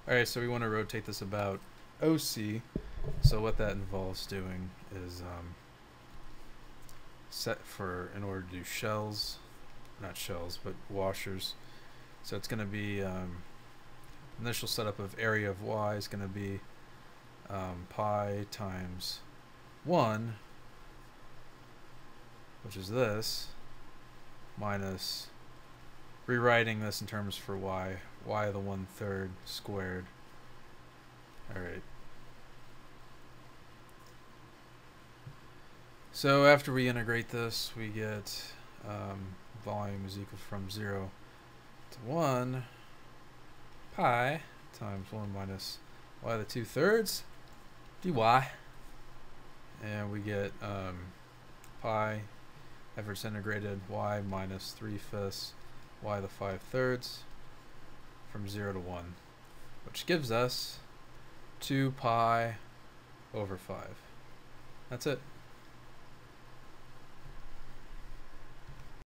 Alright, so we want to rotate this about OC. So what that involves doing is set for, in order to do shells, not shells, but washers. So it's going to be initial setup of area of y is going to be pi times 1, which is this, minus, rewriting this in terms for y to the 1/3 squared. Alright. So after we integrate this, we get volume is equal from 0 to 1 pi times 1 minus y to the 2/3 dy. And we get pi efforts integrated y minus 3/5 y to the 5/3 from 0 to 1, which gives us 2 pi over 5. That's it.